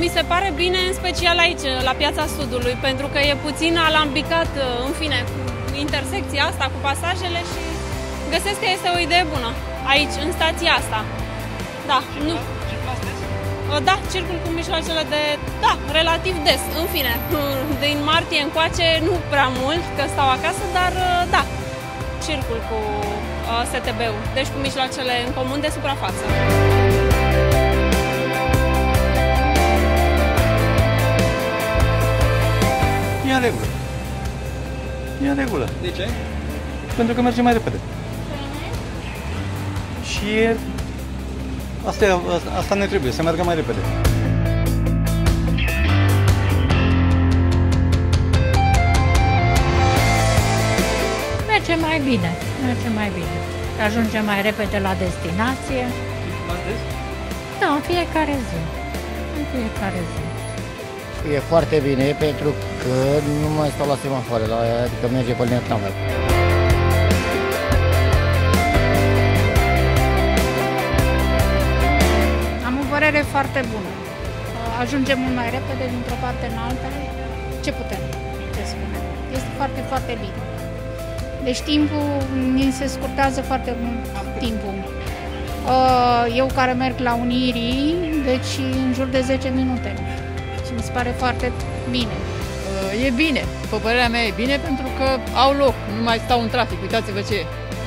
mi se pare bine, în special aici, la Piața Sudului, pentru că e puțin alambicat, în fine, cu intersecția asta, cu pasajele și găsesc că este o idee bună aici, în stația asta. Da, nu. Da, circul cu mijloacele da, relativ des, în fine. Din martie încoace, nu prea mult, că stau acasă, dar da, circul cu STB-ul, deci cu mijloacele în comun de suprafață. E în regulă. E în regulă. De ce? Pentru că merge mai repede. Și asta ne trebuie, să meargă mai repede. Merge mai bine, merge mai bine. Ajungem mai repede la destinație. Da, în fiecare zi. În fiecare zi. E foarte bine pentru că nu mai stau la semafoare, adică merge pe linia tramvai. Am o părere foarte bună. Ajungem mult mai repede dintr-o parte în alta. Ce putem? Ce spunem? Este foarte, foarte bine. Deci timpul, mi se scurtează foarte mult timpul. Eu care merg la Unirii, deci în jur de 10 minute. Și mi se pare foarte bine. E bine, pe părerea mea e bine pentru că au loc, nu mai stau în trafic, uitați-vă ce e.